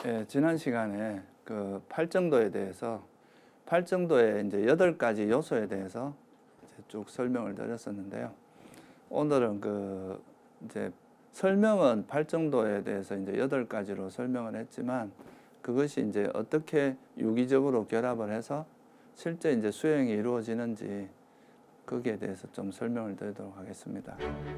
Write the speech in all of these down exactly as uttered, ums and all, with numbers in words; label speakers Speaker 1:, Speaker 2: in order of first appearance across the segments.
Speaker 1: 예, 지난 시간에 그 팔정도에 대해서 팔정도의 이제 여덟 가지 요소에 대해서 이제 쭉 설명을 드렸었는데요. 오늘은 그 이제 설명은 팔정도에 대해서 이제 여덟 가지로 설명을 했지만 그것이 이제 어떻게 유기적으로 결합을 해서 실제 이제 수행이 이루어지는지 거기에 대해서 좀 설명을 드리도록 하겠습니다.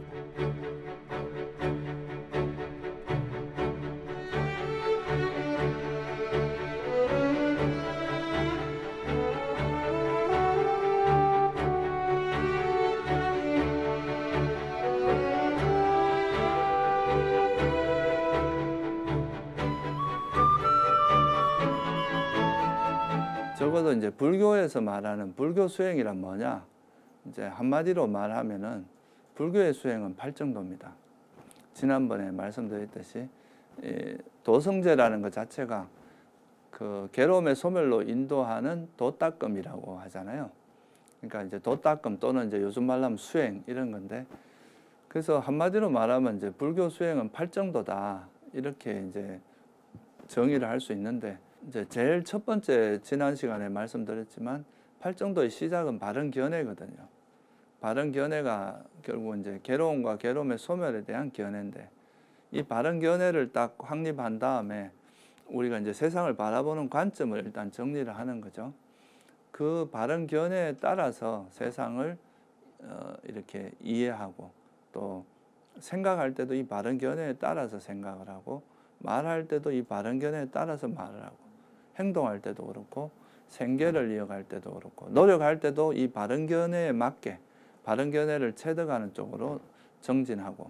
Speaker 1: 적어도 이제 불교에서 말하는 불교 수행이란 뭐냐? 이제 한마디로 말하면은 불교의 수행은 팔정도입니다. 지난번에 말씀드렸듯이 이 도성제라는 것 자체가 그 괴로움의 소멸로 인도하는 도닦음이라고 하잖아요. 그러니까 이제 도닦음 또는 이제 요즘 말하면 수행 이런 건데, 그래서 한마디로 말하면 이제 불교 수행은 팔정도다 이렇게 이제 정의를 할 수 있는데, 이제 제일 첫 번째 지난 시간에 말씀드렸지만 팔정도의 시작은 바른 견해거든요. 바른 견해가 결국 이제 괴로움과 괴로움의 소멸에 대한 견해인데, 이 바른 견해를 딱 확립한 다음에 우리가 이제 세상을 바라보는 관점을 일단 정리를 하는 거죠. 그 바른 견해에 따라서 세상을 어 이렇게 이해하고, 또 생각할 때도 이 바른 견해에 따라서 생각을 하고, 말할 때도 이 바른 견해에 따라서 말을 하고, 행동할 때도 그렇고, 생계를 이어갈 때도 그렇고, 노력할 때도 이 바른 견해에 맞게 바른 견해를 체득하는 쪽으로 정진하고,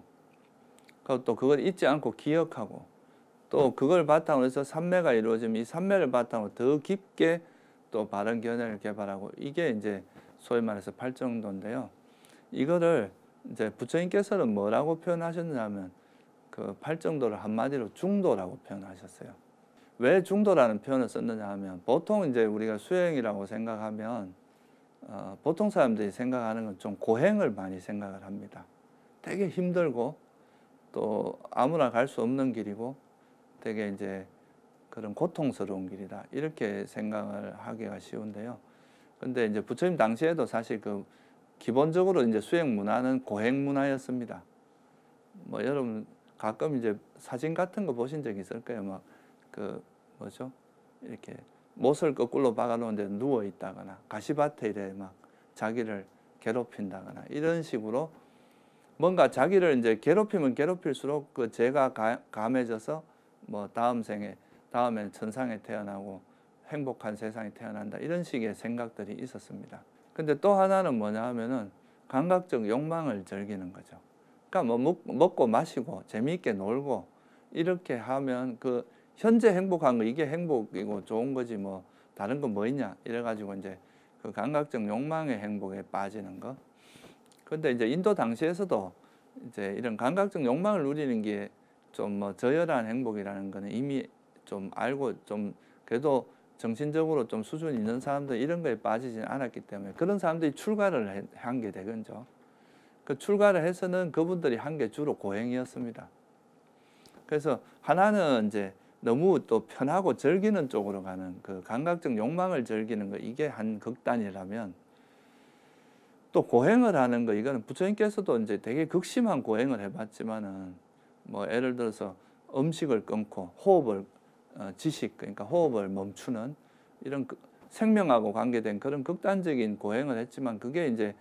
Speaker 1: 또 그걸 잊지 않고 기억하고, 또 그걸 바탕으로 해서 삼매가 이루어지면 이 삼매를 바탕으로 더 깊게 또 바른 견해를 개발하고, 이게 이제 소위 말해서 팔정도인데요. 이거를 이제 부처님께서는 뭐라고 표현하셨냐면 그 팔정도를 한마디로 중도라고 표현하셨어요. 왜 중도라는 표현을 썼느냐 하면, 보통 이제 우리가 수행이라고 생각하면 어, 보통 사람들이 생각하는 건 좀 고행을 많이 생각을 합니다. 되게 힘들고 또 아무나 갈 수 없는 길이고 되게 이제 그런 고통스러운 길이다 이렇게 생각을 하기가 쉬운데요. 근데 이제 부처님 당시에도 사실 그 기본적으로 이제 수행 문화는 고행 문화였습니다. 뭐 여러분 가끔 이제 사진 같은 거 보신 적 있을 거예요. 막 그 뭐죠? 이렇게 못을 거꾸로 박아 놓은데 누워 있다거나, 가시밭에 이래 막 자기를 괴롭힌다거나, 이런 식으로 뭔가 자기를 이제 괴롭히면 괴롭힐수록 그 죄가 가, 감해져서 뭐 다음 생에, 다음엔 천상에 태어나고 행복한 세상에 태어난다 이런 식의 생각들이 있었습니다. 근데 또 하나는 뭐냐 하면은 감각적 욕망을 즐기는 거죠. 그러니까 뭐 먹, 먹고 마시고 재미있게 놀고 이렇게 하면 그 현재 행복한 거 이게 행복이고 좋은 거지 뭐 다른 건 뭐 있냐 이래가지고 이제 그 감각적 욕망의 행복에 빠지는 거. 근데 이제 인도 당시에서도 이제 이런 감각적 욕망을 누리는 게 좀 뭐 저열한 행복이라는 거는 이미 좀 알고, 좀 그래도 정신적으로 좀 수준 있는 사람들 이런 거에 빠지지는 않았기 때문에 그런 사람들이 출가를 한 게 되겠죠. 그 출가를 해서는 그분들이 한 게 주로 고행이었습니다. 그래서 하나는 이제 너무 또 편하고 즐기는 쪽으로 가는 그 감각적 욕망을 즐기는 거, 이게 한 극단이라면, 또 고행을 하는 거, 이거는 부처님께서도 이제 되게 극심한 고행을 해봤지만은 뭐 예를 들어서 음식을 끊고 호흡을 어, 지식, 그러니까 호흡을 멈추는 이런 그 생명하고 관계된 그런 극단적인 고행을 했지만, 그게 이제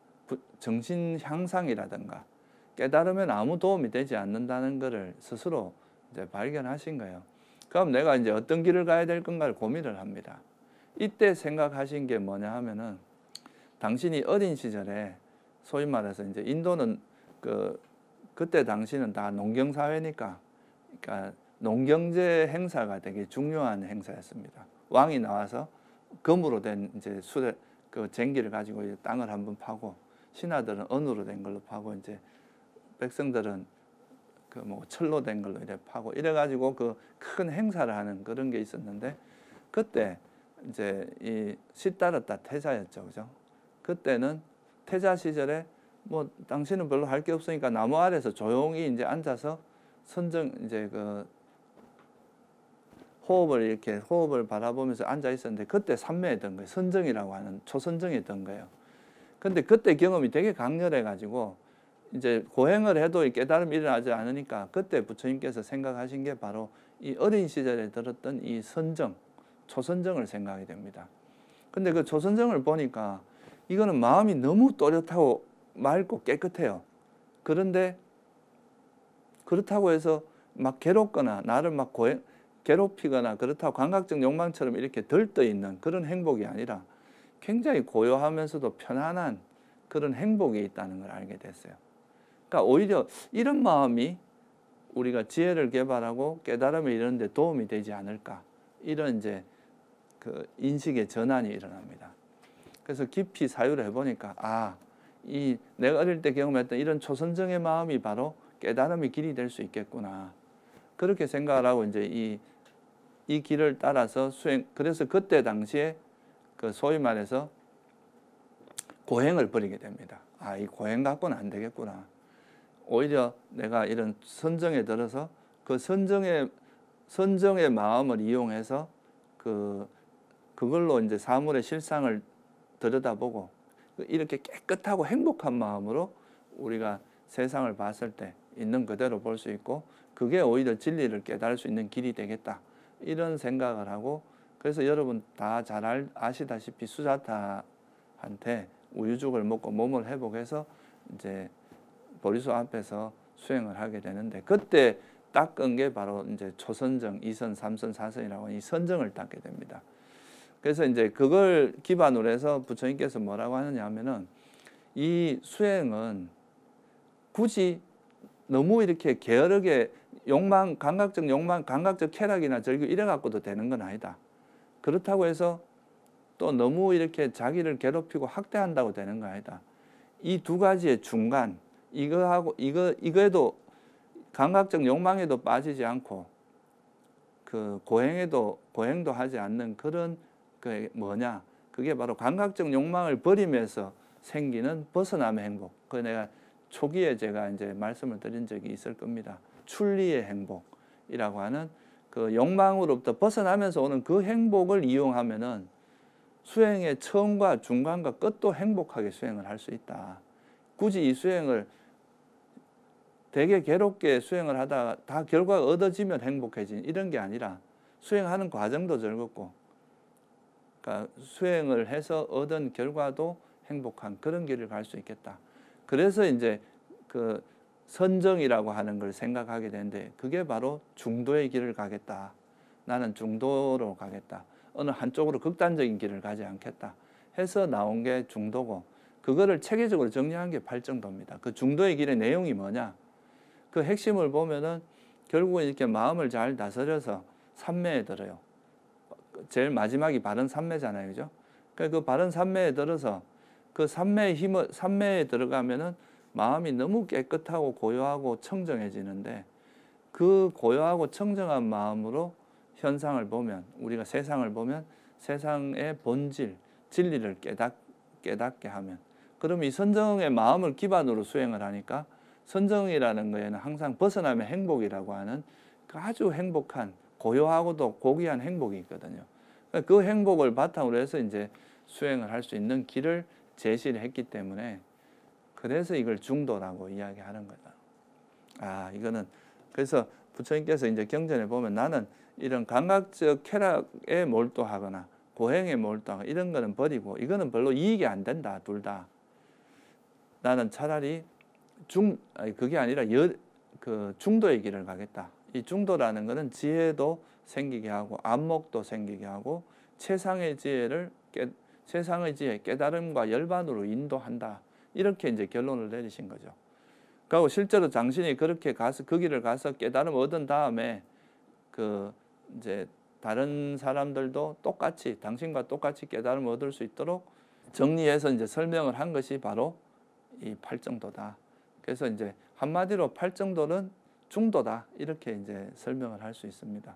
Speaker 1: 정신 향상이라든가 깨달으면 아무 도움이 되지 않는다는 것을 스스로 이제 발견하신 거예요. 그럼 내가 이제 어떤 길을 가야 될 건가를 고민을 합니다. 이때 생각하신 게 뭐냐 하면은, 당신이 어린 시절에 소위 말해서 이제 인도는 그 그때 당시는 다 농경 사회니까, 그러니까 농경제 행사가 되게 중요한 행사였습니다. 왕이 나와서 금으로 된 이제 수레 그 쟁기를 가지고 이제 땅을 한번 파고, 신하들은 은으로 된 걸로 파고, 이제 백성들은 그 뭐 철로 된 걸로 이래 파고, 이래 가지고 그 큰 행사를 하는 그런 게 있었는데, 그때 이제 이 시따르타 태자였죠, 그죠? 그때는 태자 시절에 뭐 당신은 별로 할 게 없으니까 나무 아래서 조용히 이제 앉아서 선정 이제 그 호흡을 이렇게 호흡을 바라보면서 앉아 있었는데 그때 삼매했던 거예요. 선정이라고 하는 초선정이었던 거예요. 근데 그때 경험이 되게 강렬해 가지고 이제 고행을 해도 이 깨달음이 일어나지 않으니까 그때 부처님께서 생각하신 게 바로 이 어린 시절에 들었던 이 선정, 초선정을 생각이 됩니다. 근데 그 초선정을 보니까 이거는 마음이 너무 또렷하고 맑고 깨끗해요. 그런데 그렇다고 해서 막 괴롭거나 나를 막 고행, 괴롭히거나 그렇다고 감각적 욕망처럼 이렇게 들떠 있는 그런 행복이 아니라 굉장히 고요하면서도 편안한 그런 행복이 있다는 걸 알게 됐어요. 그러니까 오히려 이런 마음이 우리가 지혜를 개발하고 깨달음을 이루는 데 도움이 되지 않을까, 이런 이제 그 인식의 전환이 일어납니다. 그래서 깊이 사유를 해보니까 아, 이 내가 어릴 때 경험했던 이런 초선정의 마음이 바로 깨달음의 길이 될 수 있겠구나, 그렇게 생각을 하고 이제 이, 이 길을 따라서 수행. 그래서 그때 당시에 그 소위 말해서 고행을 버리게 됩니다. 아, 이 고행 갖고는 안 되겠구나. 오히려 내가 이런 선정에 들어서 그 선정의 선정의 마음을 이용해서 그 그걸로 이제 사물의 실상을 들여다보고 이렇게 깨끗하고 행복한 마음으로 우리가 세상을 봤을 때 있는 그대로 볼 수 있고 그게 오히려 진리를 깨달을 수 있는 길이 되겠다, 이런 생각을 하고, 그래서 여러분 다 잘 아시다시피 수자타한테 우유죽을 먹고 몸을 회복해서 이제 보리수 앞에서 수행을 하게 되는데 그때 닦은 게 바로 이제 초선정, 이선, 삼선, 사선이라고 이 선정을 닦게 됩니다. 그래서 이제 그걸 기반으로 해서 부처님께서 뭐라고 하느냐 하면은 이 수행은 굳이 너무 이렇게 게으르게 욕망, 감각적 욕망, 감각적 쾌락이나 절규 이래 갖고도 되는 건 아니다. 그렇다고 해서 또 너무 이렇게 자기를 괴롭히고 학대한다고 되는 건 아니다. 이 두 가지의 중간, 이거하고 이거 이거에도 감각적 욕망에도 빠지지 않고 그 고행에도 고행도 하지 않는 그런 그 뭐냐, 그게 바로 감각적 욕망을 버리면서 생기는 벗어남의 행복. 그 내가 초기에 제가 이제 말씀을 드린 적이 있을 겁니다. 출리의 행복이라고 하는 그 욕망으로부터 벗어나면서 오는 그 행복을 이용하면은 수행의 처음과 중간과 끝도 행복하게 수행을 할 수 있다. 굳이 이 수행을 되게 괴롭게 수행을 하다가 다 결과가 얻어지면 행복해진 이런 게 아니라 수행하는 과정도 즐겁고, 그러니까 수행을 해서 얻은 결과도 행복한 그런 길을 갈 수 있겠다. 그래서 이제 그 선정이라고 하는 걸 생각하게 되는데 그게 바로 중도의 길을 가겠다. 나는 중도로 가겠다. 어느 한쪽으로 극단적인 길을 가지 않겠다 해서 나온 게 중도고, 그거를 체계적으로 정리한 게 팔정도입니다. 그 중도의 길의 내용이 뭐냐? 그 핵심을 보면은 결국은 이렇게 마음을 잘 다스려서 삼매에 들어요. 제일 마지막이 바른 삼매잖아요, 그죠? 그러니까 그 바른 삼매에 들어서 그 삼매의 힘을 삼매에 들어가면은 마음이 너무 깨끗하고 고요하고 청정해지는데 그 고요하고 청정한 마음으로 현상을 보면, 우리가 세상을 보면 세상의 본질, 진리를 깨닫, 깨닫게 하면, 그럼 이 선정의 마음을 기반으로 수행을 하니까 선정이라는 거에는 항상 벗어남의 행복이라고 하는 그 아주 행복한 고요하고도 고귀한 행복이 있거든요. 그 행복을 바탕으로 해서 이제 수행을 할 수 있는 길을 제시를 했기 때문에 그래서 이걸 중도라고 이야기하는 거다. 아, 이거는 그래서 부처님께서 이제 경전에 보면 나는 이런 감각적 쾌락에 몰두하거나 고행에 몰두하거나 이런 거는 버리고 이거는 별로 이익이 안 된다, 둘 다. 나는 차라리 중, 아니 그게 아니라 여, 그 중도의 길을 가겠다. 이 중도라는 것은 지혜도 생기게 하고 안목도 생기게 하고 최상의 지혜를 깨, 최상의 지혜, 깨달음과 열반으로 인도한다. 이렇게 이제 결론을 내리신 거죠. 그리고 실제로 당신이 그렇게 가서 그 길을 가서 깨달음을 얻은 다음에 그 이제 다른 사람들도 똑같이 당신과 똑같이 깨달음을 얻을 수 있도록 정리해서 이제 설명을 한 것이 바로 이 팔정도다. 그래서 이제 한마디로 팔정도는 중도다, 이렇게 이제 설명을 할 수 있습니다.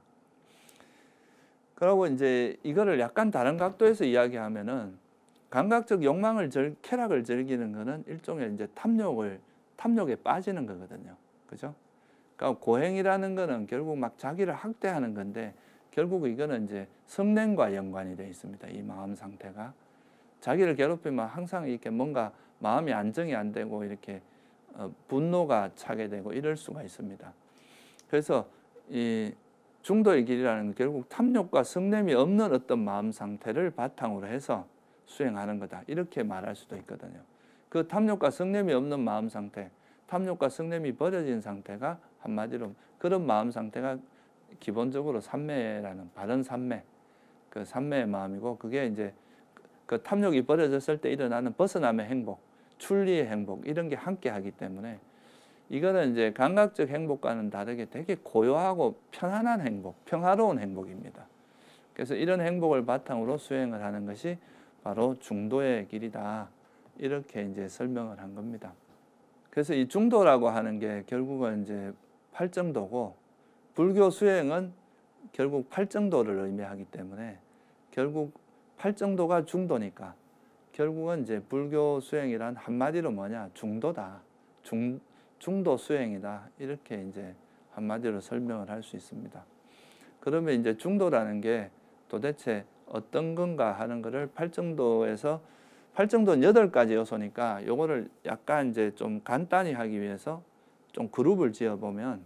Speaker 1: 그리고 이제 이거를 약간 다른 각도에서 이야기하면은 감각적 욕망을 즐, 쾌락을 즐기는 것은 일종의 이제 탐욕을 탐욕에 빠지는 거거든요. 그죠? 그러니까 고행이라는 거는 결국 막 자기를 학대하는 건데 결국 이거는 이제 성냄과 연관이 되어 있습니다. 이 마음 상태가 자기를 괴롭히면 항상 이렇게 뭔가 마음이 안정이 안 되고 이렇게 어, 분노가 차게 되고 이럴 수가 있습니다. 그래서 이 중도의 길이라는 건 결국 탐욕과 성냄이 없는 어떤 마음 상태를 바탕으로 해서 수행하는 거다. 이렇게 말할 수도 있거든요. 그 탐욕과 성냄이 없는 마음 상태, 탐욕과 성냄이 버려진 상태가 한마디로 그런 마음 상태가 기본적으로 삼매라는 바른 삼매, 그 삼매의 마음이고 그게 이제 그 탐욕이 버려졌을 때 일어나는 벗어남의 행복, 출리의 행복 이런 게 함께 하기 때문에 이거는 이제 감각적 행복과는 다르게 되게 고요하고 편안한 행복, 평화로운 행복입니다. 그래서 이런 행복을 바탕으로 수행을 하는 것이 바로 중도의 길이다. 이렇게 이제 설명을 한 겁니다. 그래서 이 중도라고 하는 게 결국은 이제 팔정도고 불교 수행은 결국 팔정도를 의미하기 때문에 결국 팔정도가 중도니까 결국은 이제 불교 수행이란 한마디로 뭐냐 중도다. 중, 중도 수행이다. 이렇게 이제 한마디로 설명을 할 수 있습니다. 그러면 이제 중도라는 게 도대체 어떤 건가 하는 것을 팔정도에서 팔정도는 여덟 가지 요소니까 요거를 약간 이제 좀 간단히 하기 위해서 좀 그룹을 지어 보면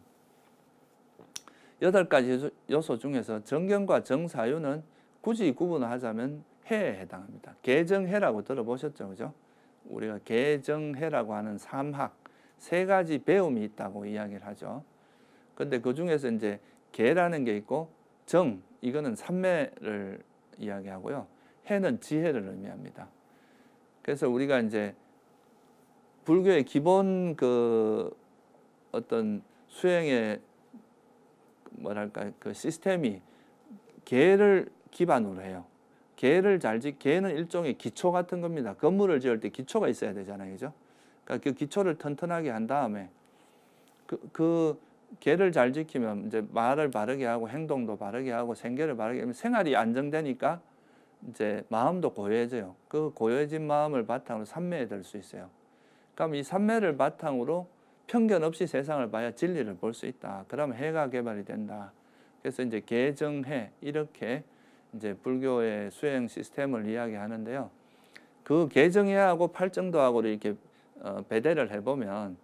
Speaker 1: 여덟 가지 요소 중에서 정경과 정사유는 굳이 구분하자면 해에 해당합니다. 개정해라고 들어보셨죠, 그죠? 우리가 개정해라고 하는 삼학 세 가지 배움이 있다고 이야기를 하죠. 근데 그 중에서 이제 개라는 게 있고 정 이거는 삼매를 이야기하고요. 해는 지혜를 의미합니다. 그래서 우리가 이제 불교의 기본 그 어떤 수행의 뭐랄까 그 시스템이 계를 기반으로 해요. 계를 잘 지, 계는 일종의 기초 같은 겁니다. 건물을 지을 때 기초가 있어야 되잖아요, 그죠? 그러니까 그 기초를 튼튼하게 한 다음에 그, 그 계를 잘 지키면 이제 말을 바르게 하고 행동도 바르게 하고 생계를 바르게 하면 생활이 안정되니까 이제 마음도 고요해져요. 그 고요해진 마음을 바탕으로 삼매에 들 수 있어요. 그럼 이 삼매를 바탕으로 편견 없이 세상을 봐야 진리를 볼 수 있다. 그러면 해가 개발이 된다. 그래서 이제 개정해 이렇게 이제 불교의 수행 시스템을 이야기하는데요. 그 개정해하고 팔정도하고를 이렇게 어, 배대를 해보면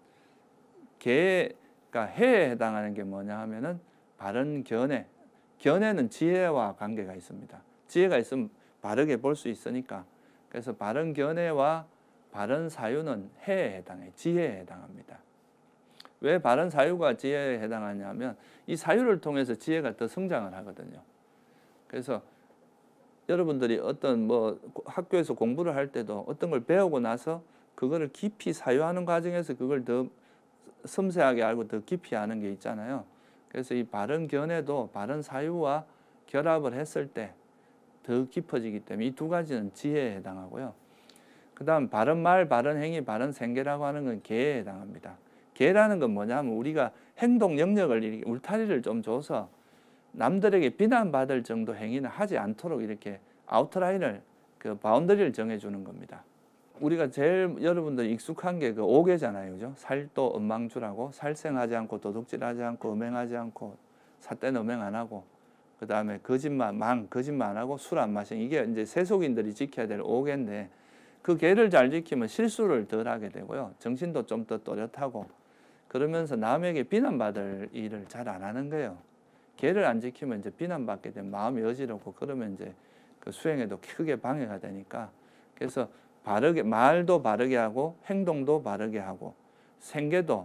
Speaker 1: 개가 해에 해당하는 게 뭐냐 하면은 바른 견해. 견해는 지혜와 관계가 있습니다. 지혜가 있으면 바르게 볼 수 있으니까. 그래서 바른 견해와 바른 사유는 해에 해당해, 지혜에 해당합니다. 왜 바른 사유가 지혜에 해당하냐면 이 사유를 통해서 지혜가 더 성장을 하거든요. 그래서 여러분들이 어떤 뭐 학교에서 공부를 할 때도 어떤 걸 배우고 나서 그거를 깊이 사유하는 과정에서 그걸 더 섬세하게 알고 더 깊이 아는 게 있잖아요. 그래서 이 바른 견해도 바른 사유와 결합을 했을 때 더 깊어지기 때문에 이 두 가지는 지혜에 해당하고요. 그 다음 바른 말, 바른 행위, 바른 생계라고 하는 건 계에 해당합니다. 계라는 건 뭐냐면 우리가 행동 영역을 이렇게 울타리를 좀 줘서 남들에게 비난받을 정도 행위는 하지 않도록 이렇게 아웃라인을 그 바운더리를 정해주는 겁니다. 우리가 제일 여러분들 익숙한 게 그 오계잖아요, 그죠? 살도 엄망주라고 살생하지 않고 도둑질하지 않고 음행하지 않고 삿대는 음행 안 하고 그 다음에 거짓말, 망, 거짓말 안 하고 술 안 마시는 이게 이제 세속인들이 지켜야 될 오계인데 그 계를 잘 지키면 실수를 덜 하게 되고요. 정신도 좀 더 또렷하고 그러면서 남에게 비난받을 일을 잘 안 하는 거예요. 계를 안 지키면 이제 비난받게 되면 마음이 어지럽고 그러면 이제 그 수행에도 크게 방해가 되니까 그래서 바르게 말도 바르게 하고 행동도 바르게 하고 생계도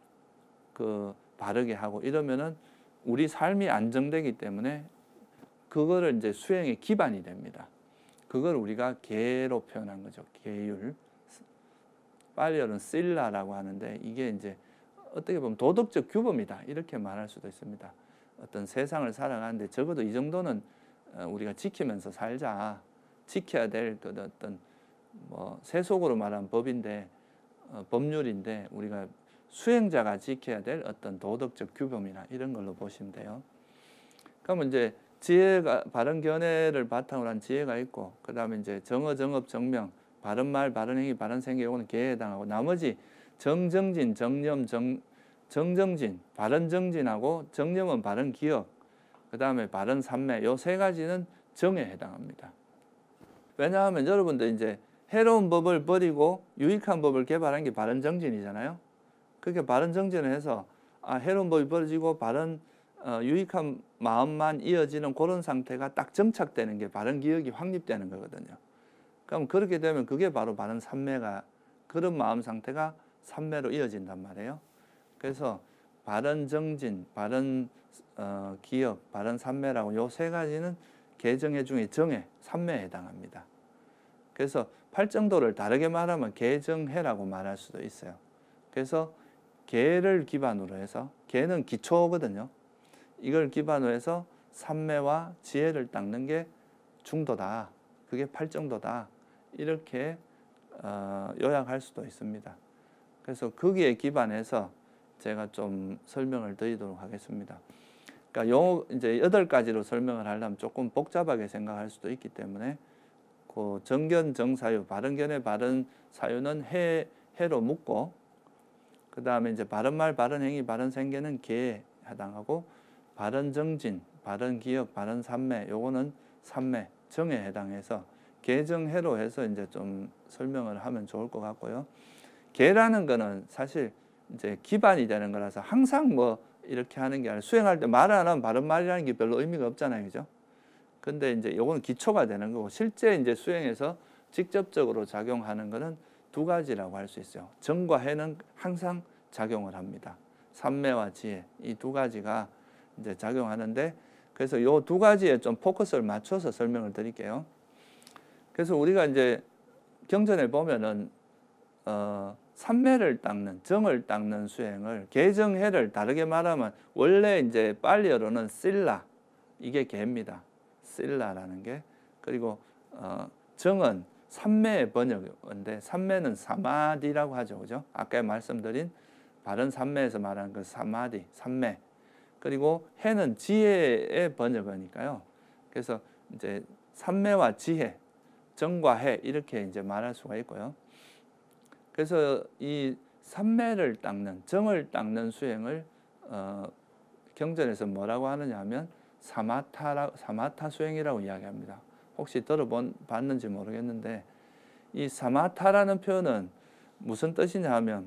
Speaker 1: 그 바르게 하고 이러면은 우리 삶이 안정되기 때문에 그거를 이제 수행의 기반이 됩니다. 그걸 우리가 계로 표현한 거죠. 계율. 빨리어는 실라라고 하는데 이게 이제 어떻게 보면 도덕적 규범이다. 이렇게 말할 수도 있습니다. 어떤 세상을 살아가는데 적어도 이 정도는 우리가 지키면서 살자. 지켜야 될 그 어떤 뭐 세속으로 말하면 법인데 어, 법률인데 우리가 수행자가 지켜야 될 어떤 도덕적 규범이나 이런 걸로 보시면 돼요. 그러면 이제 지혜가 바른 견해를 바탕으로 한 지혜가 있고 그 다음에 이제 정어, 정업, 정명, 바른 말, 바른 행위, 바른 생계 이거는 계에 해당하고 나머지 정정진, 정념, 정, 정정진, 바른 정진하고 정념은 바른 기억, 그 다음에 바른 삼매, 요 세 가지는 정에 해당합니다. 왜냐하면 여러분들 이제 해로운 법을 버리고 유익한 법을 개발한 게 바른 정진이잖아요. 그렇게 바른 정진을 해서 아, 해로운 법이 버려지고 바른 어, 유익한 마음만 이어지는 그런 상태가 딱 정착되는 게 바른 기억이 확립되는 거거든요. 그럼 그렇게 되면 그게 바로 바른 삼매가, 그런 마음 상태가 삼매로 이어진단 말이에요. 그래서 바른 정진, 바른 어, 기억, 바른 삼매라고 요 세 가지는 개정해 중에 정해, 삼매에 해당합니다. 그래서 팔정도를 다르게 말하면 개정해라고 말할 수도 있어요. 그래서 개를 기반으로 해서, 개는 기초거든요. 이걸 기반으로 해서 삼매와 지혜를 닦는 게 중도다. 그게 팔정도다. 이렇게 어, 요약할 수도 있습니다. 그래서 거기에 기반해서 제가 좀 설명을 드리도록 하겠습니다. 그러니까 요 이제 여덟 가지로 설명을 하려면 조금 복잡하게 생각할 수도 있기 때문에 그 정견 정사유, 바른 견해 바른 사유는 해 해로 묶고, 그 다음에 이제 바른 말, 바른 행위, 바른 생계는 개에 해당하고, 바른 정진, 바른 기억, 바른 삼매, 요거는 삼매, 정에 해당해서 개정해로 해서 이제 좀 설명을 하면 좋을 것 같고요. 개라는 거는 사실 이제 기반이 되는 거라서 항상 뭐 이렇게 하는 게 아니라 수행할 때 말 안 하면 바른 말이라는 게 별로 의미가 없잖아요. 그죠? 근데 이제 요거는 기초가 되는 거고, 실제 이제 수행에서 직접적으로 작용하는 거는 두 가지라고 할 수 있어요. 정과 해는 항상 작용을 합니다. 삼매와 지혜, 이 두 가지가 이제 작용하는데, 그래서 요 두 가지에 좀 포커스를 맞춰서 설명을 드릴게요. 그래서 우리가 이제 경전에 보면은 어, 삼매를 닦는, 정을 닦는 수행을, 개정해를 다르게 말하면 원래 이제 빨리어로는 실라, 이게 개입니다. 실라라는 게. 그리고 어, 정은 삼매의 번역인데, 삼매는 사마디라고 하죠. 그죠? 아까 말씀드린 바른 삼매에서 말하는 그 사마디, 삼매. 그리고 해는 지혜의 번역어니까요. 그래서 이제 삼매와 지혜, 정과 해, 이렇게 이제 말할 수가 있고요. 그래서 이 삼매를 닦는, 정을 닦는 수행을 어, 경전에서 뭐라고 하느냐 하면 사마타라, 사마타 수행이라고 이야기합니다. 혹시 들어봤는지 모르겠는데, 이 사마타라는 표현은 무슨 뜻이냐 하면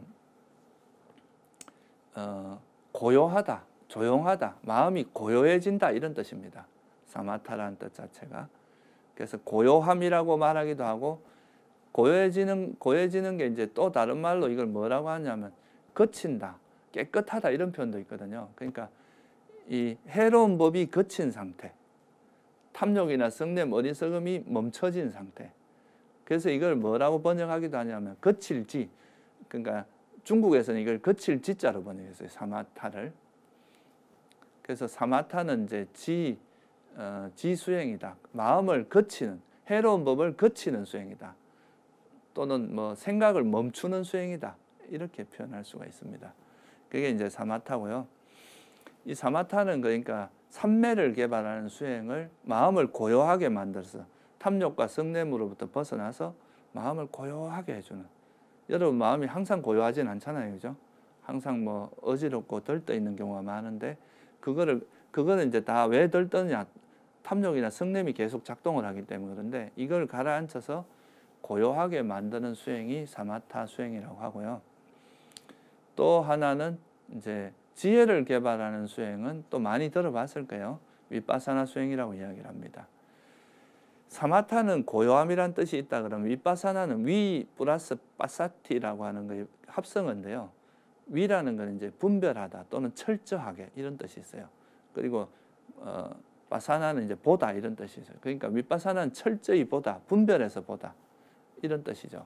Speaker 1: 어, 고요하다, 조용하다, 마음이 고요해진다, 이런 뜻입니다. 사마타라는 뜻 자체가. 그래서 고요함이라고 말하기도 하고, 고요해지는, 고요해지는 게 이제 또 다른 말로 이걸 뭐라고 하냐면 거친다, 깨끗하다, 이런 표현도 있거든요. 그러니까 이 해로운 법이 거친 상태, 탐욕이나 성냄, 어리석음이 멈춰진 상태. 그래서 이걸 뭐라고 번역하기도 하냐면 거칠지, 그러니까 중국에서는 이걸 거칠지자로 번역했어요. 사마타를. 그래서 사마타는 이제 지, 어, 지수행이다. 마음을 거치는, 해로운 법을 거치는 수행이다. 또는 뭐 생각을 멈추는 수행이다. 이렇게 표현할 수가 있습니다. 그게 이제 사마타고요. 이 사마타는 그러니까 삼매를 개발하는 수행을, 마음을 고요하게 만들어서 탐욕과 성냄으로부터 벗어나서 마음을 고요하게 해주는. 여러분 마음이 항상 고요하진 않잖아요. 그죠? 항상 뭐 어지럽고 들떠 있는 경우가 많은데, 그거를, 그거는 이제 다 왜 들떠냐, 탐욕이나 성냄이 계속 작동을 하기 때문에 그런데, 이걸 가라앉혀서 고요하게 만드는 수행이 사마타 수행이라고 하고요. 또 하나는 이제 지혜를 개발하는 수행은 또 많이 들어봤을 거예요. 윗바사나 수행이라고 이야기를 합니다. 사마타는 고요함이란 뜻이 있다 그러면, 윗바사나는 위 플러스 바사티라고 하는 거 합성어인데요. 위라는 건 이제 분별하다 또는 철저하게, 이런 뜻이 있어요. 그리고 어, 바사나는 이제 보다, 이런 뜻이 있어요. 그러니까 윗바사나는 철저히 보다, 분별해서 보다, 이런 뜻이죠.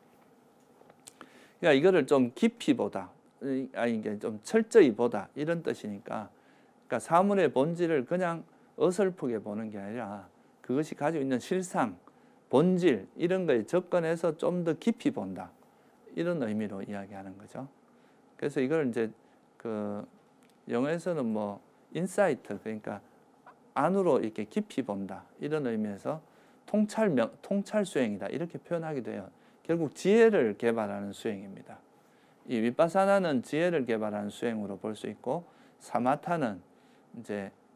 Speaker 1: 그러니까 이거를 좀 깊이 보다, 아니 이게 좀 철저히 보다, 이런 뜻이니까, 그러니까 사물의 본질을 그냥 어설프게 보는 게 아니라 그것이 가지고 있는 실상, 본질, 이런 거에 접근해서 좀 더 깊이 본다, 이런 의미로 이야기하는 거죠. 그래서 이걸 이제 그 영어에서는 뭐 인사이트, 그러니까 안으로 이렇게 깊이 본다, 이런 의미에서 통찰 명, 통찰 수행이다, 이렇게 표현하기도 해요. 결국 지혜를 개발하는 수행입니다. 이 윗바사나는 지혜를 개발하는 수행으로 볼 수 있고, 사마타는 이제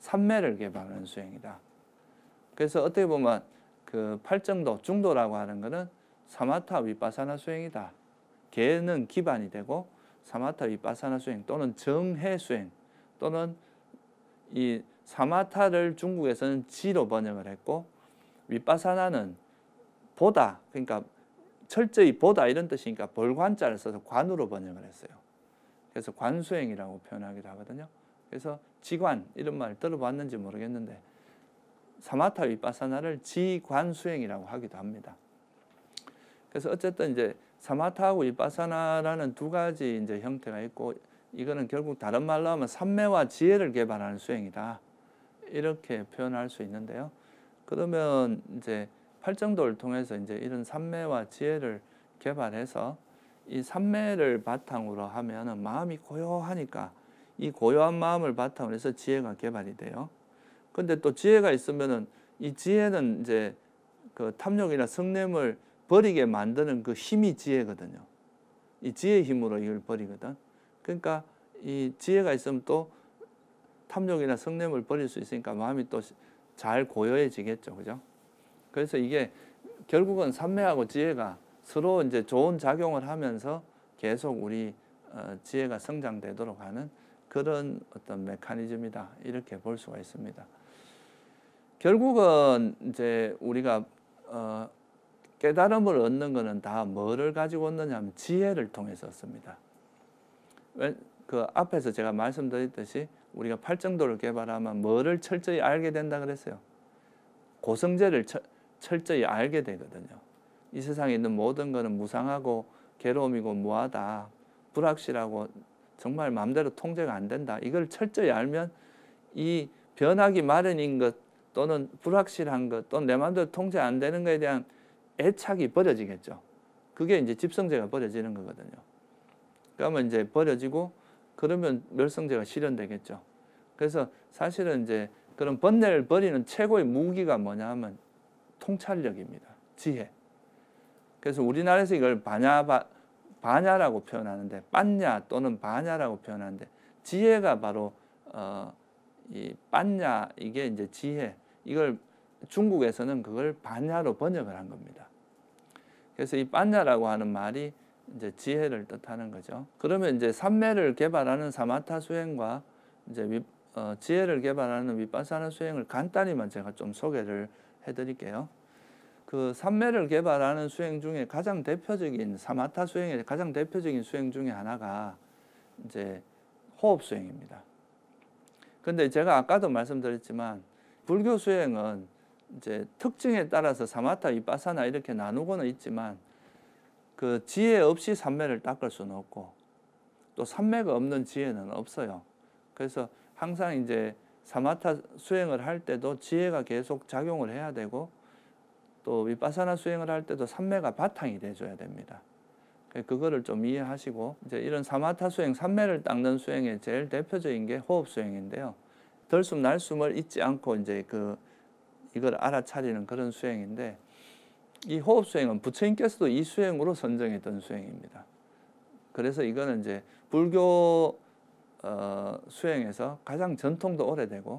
Speaker 1: 삼매를 개발하는 수행이다. 그래서 어떻게 보면 그 팔정도, 중도라고 하는 것은 사마타 위파사나 수행이다. 개는 기반이 되고 사마타 위파사나 수행 또는 정해 수행 또는 이 사마타를 중국에서는 지로 번역을 했고 위파사나는 보다, 그러니까 철저히 보다 이런 뜻이니까 볼관자를 써서 관으로 번역을 했어요. 그래서 관수행이라고 표현하기도 하거든요. 그래서 지관 이런 말 들어봤는지 모르겠는데 사마타 위파사나를 지관수행이라고 하기도 합니다. 그래서 어쨌든 이제 사마타하고 위파사나라는 두 가지 이제 형태가 있고 이거는 결국 다른 말로 하면 삼매와 지혜를 개발하는 수행이다. 이렇게 표현할 수 있는데요. 그러면 이제 팔정도를 통해서 이제 이런 삼매와 지혜를 개발해서 이 삼매를 바탕으로 하면은 마음이 고요하니까 이 고요한 마음을 바탕으로 해서 지혜가 개발이 돼요. 근데 또 지혜가 있으면은 이 지혜는 이제 그 탐욕이나 성냄을 버리게 만드는 그 힘이 지혜거든요. 이 지혜의 힘으로 이걸 버리거든. 그러니까 이 지혜가 있으면 또 탐욕이나 성냄을 버릴 수 있으니까 마음이 또 잘 고요해지겠죠. 그죠? 그래서 이게 결국은 삼매하고 지혜가 서로 이제 좋은 작용을 하면서 계속 우리 어, 지혜가 성장되도록 하는 그런 어떤 메커니즘이다. 이렇게 볼 수가 있습니다. 결국은 이제 우리가 어, 깨달음을 얻는 것은 다 뭐를 가지고 얻느냐 하면 지혜를 통해서 얻습니다. 그 앞에서 제가 말씀드렸듯이 우리가 팔정도를 개발하면 뭐를 철저히 알게 된다 그랬어요. 고성제를 철, 철저히 알게 되거든요. 이 세상에 있는 모든 것은 무상하고 괴로움이고 무하다. 불확실하고 정말 마음대로 통제가 안 된다. 이걸 철저히 알면 이 변하기 마련인 것 또는 불확실한 것 또는 내 마음대로 통제 안 되는 것에 대한 애착이 버려지겠죠. 그게 이제 집성제가 버려지는 거거든요. 그러면 이제 버려지고 그러면 멸성제가 실현되겠죠. 그래서 사실은 이제 그런 번뇌를 버리는 최고의 무기가 뭐냐 하면 통찰력입니다. 지혜. 그래서 우리나라에서 이걸 바냐, 바, 바냐라고 표현하는데 빤냐 또는 바냐라고 표현하는데 지혜가 바로 어, 이 빤냐 이게 이제 지혜. 이걸 중국에서는 그걸 바냐로 번역을 한 겁니다. 그래서 이 빤냐라고 하는 말이 이제 지혜를 뜻하는 거죠. 그러면 이제 삼매를 개발하는 사마타 수행과 이제 위, 어, 지혜를 개발하는 위파사나 수행을 간단히만 제가 좀 소개를 해드릴게요. 그 삼매를 개발하는 수행 중에 가장 대표적인 사마타 수행의 가장 대표적인 수행 중에 하나가 이제 호흡 수행입니다. 근데 제가 아까도 말씀드렸지만 불교 수행은 이제 특징에 따라서 사마타, 위파사나 이렇게 나누고는 있지만 그 지혜 없이 삼매를 닦을 수는 없고 또 삼매가 없는 지혜는 없어요. 그래서 항상 이제 사마타 수행을 할 때도 지혜가 계속 작용을 해야 되고 또 위파사나 수행을 할 때도 삼매가 바탕이 돼줘야 됩니다. 그거를 좀 이해하시고 이제 이런 사마타 수행, 삼매를 닦는 수행의 제일 대표적인 게 호흡 수행인데요. 들숨 날숨을 잊지 않고 이제 그 이걸 알아차리는 그런 수행인데 이 호흡 수행은 부처님께서도 이 수행으로 선정했던 수행입니다. 그래서 이거는 이제 불교 어, 수행에서 가장 전통도 오래되고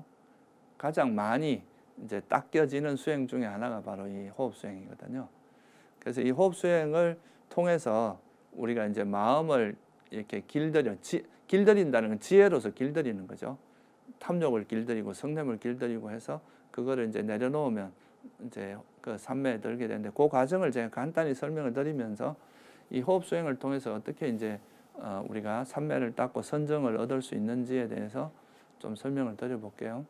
Speaker 1: 가장 많이 이제 닦여지는 수행 중에 하나가 바로 이 호흡 수행이거든요. 그래서 이 호흡 수행을 통해서 우리가 이제 마음을 이렇게 길들여, 지, 길들인다는 건 지혜로서 길들이는 거죠. 탐욕을 길들이고 성냄을 길들이고 해서 그거를 이제 내려놓으면 이제 그 삼매에 들게 되는데 그 과정을 제가 간단히 설명을 드리면서 이 호흡 수행을 통해서 어떻게 이제 어 우리가 삼매를 닦고 선정을 얻을 수 있는지에 대해서 좀 설명을 드려볼게요.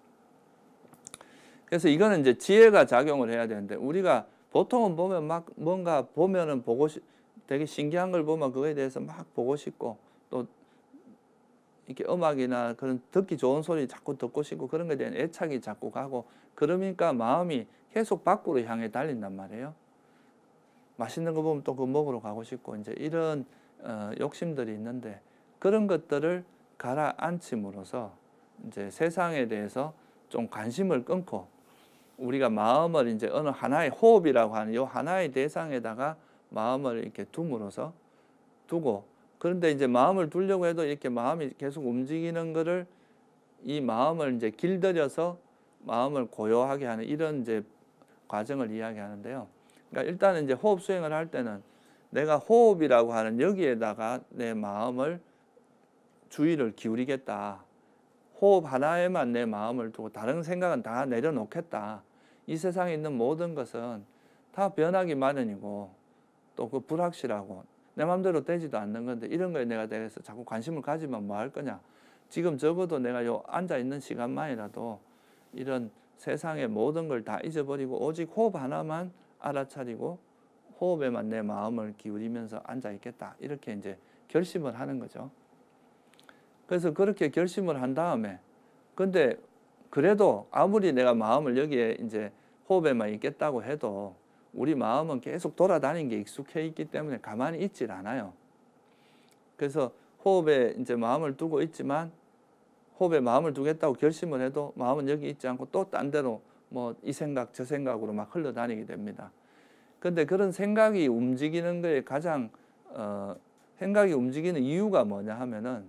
Speaker 1: 그래서 이거는 이제 지혜가 작용을 해야 되는데 우리가 보통은 보면 막 뭔가 보면은 보고 싶, 되게 신기한 걸 보면 그거에 대해서 막 보고 싶고 또 이렇게 음악이나 그런 듣기 좋은 소리 자꾸 듣고 싶고 그런 것에 대한 애착이 자꾸 가고 그러니까 마음이 계속 밖으로 향해 달린단 말이에요. 맛있는 거 보면 또 그거 먹으러 가고 싶고 이제 이런 어, 욕심들이 있는데 그런 것들을 가라앉힘으로써 이제 세상에 대해서 좀 관심을 끊고 우리가 마음을 이제 어느 하나의 호흡이라고 하는 이 하나의 대상에다가 마음을 이렇게 둠으로써 두고 그런데 이제 마음을 두려고 해도 이렇게 마음이 계속 움직이는 거를 이 마음을 이제 길들여서 마음을 고요하게 하는 이런 이제 과정을 이야기하는데요. 그러니까 일단은 이제 호흡 수행을 할 때는 내가 호흡이라고 하는 여기에다가 내 마음을 주의를 기울이겠다. 호흡 하나에만 내 마음을 두고 다른 생각은 다 내려놓겠다. 이 세상에 있는 모든 것은 다 변하기 마련이고 또 그 불확실하고 내 마음대로 되지도 않는 건데 이런 거에 내가 대해서 자꾸 관심을 가지면 뭐 할 거냐. 지금 적어도 내가 요 앉아 있는 시간만이라도 이런 세상의 모든 걸 다 잊어버리고 오직 호흡 하나만 알아차리고 호흡에만 내 마음을 기울이면서 앉아 있겠다. 이렇게 이제 결심을 하는 거죠. 그래서 그렇게 결심을 한 다음에 근데 그래도 아무리 내가 마음을 여기에 이제 호흡에만 있겠다고 해도 우리 마음은 계속 돌아다니는 게 익숙해 있기 때문에 가만히 있질 않아요. 그래서 호흡에 이제 마음을 두고 있지만 호흡에 마음을 두겠다고 결심을 해도 마음은 여기 있지 않고 또 딴 데로 뭐 이 생각 저 생각으로 막 흘러다니게 됩니다. 근데 그런 생각이 움직이는 거에 가장 어, 생각이 움직이는 이유가 뭐냐 하면은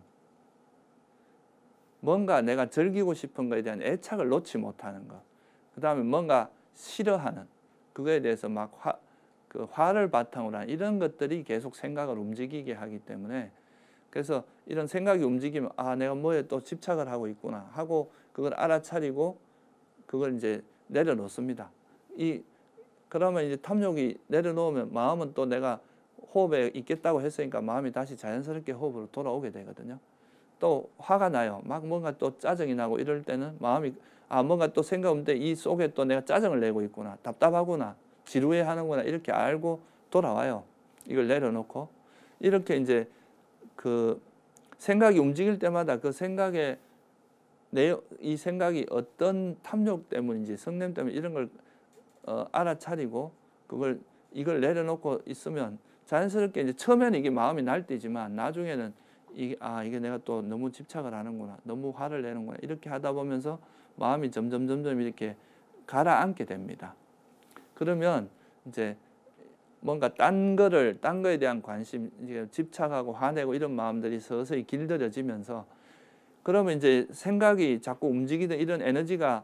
Speaker 1: 뭔가 내가 즐기고 싶은 거에 대한 애착을 놓지 못하는 것. 그 다음에 뭔가 싫어하는 그거에 대해서 막 화, 그 화를 바탕으로 하는 이런 것들이 계속 생각을 움직이게 하기 때문에 그래서 이런 생각이 움직이면 아 내가 뭐에 또 집착을 하고 있구나 하고 그걸 알아차리고 그걸 이제 내려놓습니다. 이 그러면 이제 탐욕이 내려놓으면 마음은 또 내가 호흡에 있겠다고 했으니까 마음이 다시 자연스럽게 호흡으로 돌아오게 되거든요. 또 화가 나요. 막 뭔가 또 짜증이 나고 이럴 때는 마음이 아 뭔가 또 생각 없는데 이 속에 또 내가 짜증을 내고 있구나. 답답하구나. 지루해 하는구나. 이렇게 알고 돌아와요. 이걸 내려놓고 이렇게 이제 그 생각이 움직일 때마다 그 생각의 내용 이 생각이 어떤 탐욕 때문인지 성냄 때문에 이런 걸 어, 알아차리고 그걸 이걸 내려놓고 있으면 자연스럽게 이제 처음에는 이게 마음이 날뛰지만 나중에는 이게 아 이게 내가 또 너무 집착을 하는구나 너무 화를 내는구나 이렇게 하다 보면서 마음이 점점 점점 이렇게 가라앉게 됩니다. 그러면 이제 뭔가 딴 거를 딴 거에 대한 관심 이제 집착하고 화내고 이런 마음들이 서서히 길들여지면서 그러면 이제 생각이 자꾸 움직이던 이런 에너지가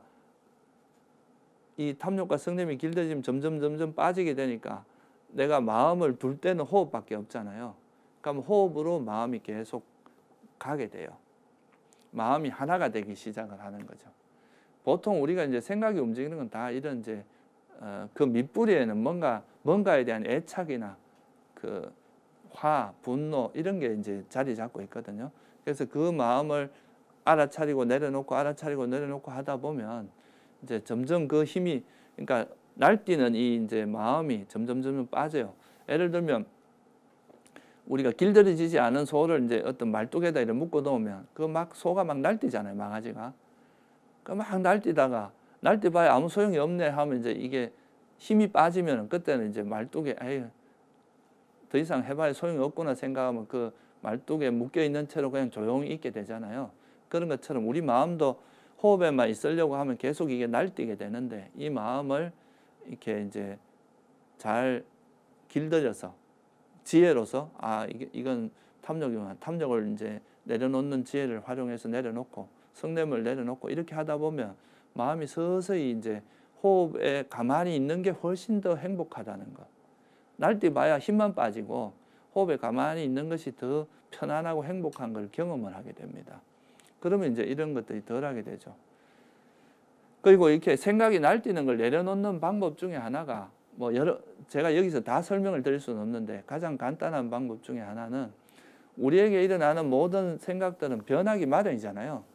Speaker 1: 이 탐욕과 성냄이 길들여지면 점점 점점 빠지게 되니까 내가 마음을 둘 때는 호흡밖에 없잖아요. 그럼 호흡으로 마음이 계속 가게 돼요. 마음이 하나가 되기 시작을 하는 거죠. 보통 우리가 이제 생각이 움직이는 건 다 이런 이제 어, 그 밑뿌리에는 뭔가 뭔가에 대한 애착이나 그 화, 분노 이런 게 이제 자리 잡고 있거든요. 그래서 그 마음을 알아차리고 내려놓고 알아차리고 내려놓고 하다 보면 이제 점점 그 힘이 그러니까 날뛰는 이 이제 마음이 점점 점점 빠져요. 예를 들면 우리가 길들여지지 않은 소를 이제 어떤 말뚝에다 이렇게 묶어 놓으면 그 막 소가 막 날뛰잖아요, 망아지가. 그 막 날뛰다가 날뛰봐야 아무 소용이 없네 하면 이제 이게 힘이 빠지면 그때는 이제 말뚝에 에이 더 이상 해봐야 소용이 없구나 생각하면 그 말뚝에 묶여 있는 채로 그냥 조용히 있게 되잖아요. 그런 것처럼 우리 마음도 호흡에만 있으려고 하면 계속 이게 날뛰게 되는데 이 마음을 이렇게 이제 잘 길들여서 지혜로서 아 이게 이건 탐욕이구나 탐욕을 이제 내려놓는 지혜를 활용해서 내려놓고 성냄을 내려놓고 이렇게 하다 보면 마음이 서서히 이제 호흡에 가만히 있는 게 훨씬 더 행복하다는 것. 날뛰봐야 힘만 빠지고 호흡에 가만히 있는 것이 더 편안하고 행복한 걸 경험을 하게 됩니다. 그러면 이제 이런 것들이 덜하게 되죠. 그리고 이렇게 생각이 날뛰는 걸 내려놓는 방법 중에 하나가 뭐 여러 제가 여기서 다 설명을 드릴 수는 없는데 가장 간단한 방법 중에 하나는 우리에게 일어나는 모든 생각들은 변하기 마련이잖아요.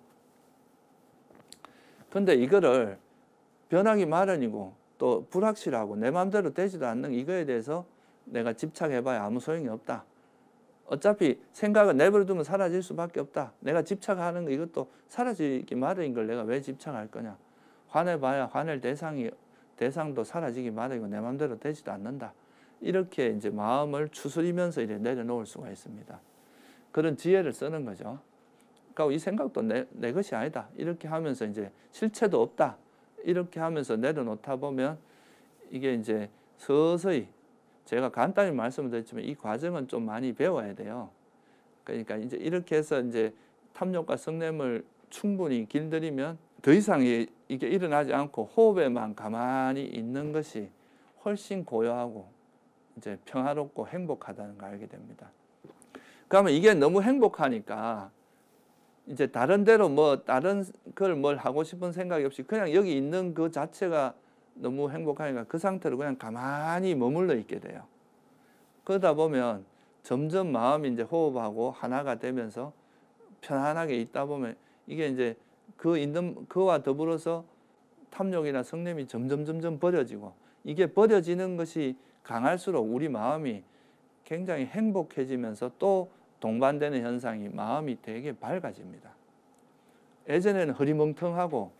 Speaker 1: 근데 이거를 변하기 마련이고 또 불확실하고 내 마음대로 되지도 않는 이거에 대해서 내가 집착해봐야 아무 소용이 없다. 어차피 생각은 내버려두면 사라질 수밖에 없다. 내가 집착하는 거 이것도 사라지기 마련인 걸 내가 왜 집착할 거냐. 화내봐야 화낼 대상이 대상도 사라지기 마련이고 내 마음대로 되지도 않는다. 이렇게 이제 마음을 추스리면서 이렇게 내려놓을 수가 있습니다. 그런 지혜를 쓰는 거죠. 그러니까 이 생각도 내, 내 것이 아니다. 이렇게 하면서 이제 실체도 없다. 이렇게 하면서 내려놓다 보면 이게 이제 서서히 제가 간단히 말씀을 드렸지만 이 과정은 좀 많이 배워야 돼요. 그러니까 이제 이렇게 해서 이제 탐욕과 성냄을 충분히 길들이면 더 이상 이게 일어나지 않고 호흡에만 가만히 있는 것이 훨씬 고요하고 이제 평화롭고 행복하다는 걸 알게 됩니다. 그러면 이게 너무 행복하니까 이제 다른 데로 뭐 다른 걸 뭘 하고 싶은 생각이 없이 그냥 여기 있는 그 자체가 너무 행복하니까 그 상태로 그냥 가만히 머물러 있게 돼요. 그러다 보면 점점 마음이 이제 호흡하고 하나가 되면서 편안하게 있다 보면 이게 이제 그 있는 그와 더불어서 탐욕이나 성냄이 점점 점점 버려지고, 이게 버려지는 것이 강할수록 우리 마음이 굉장히 행복해지면서 또 동반되는 현상이 마음이 되게 밝아집니다. 예전에는 흐리멍텅하고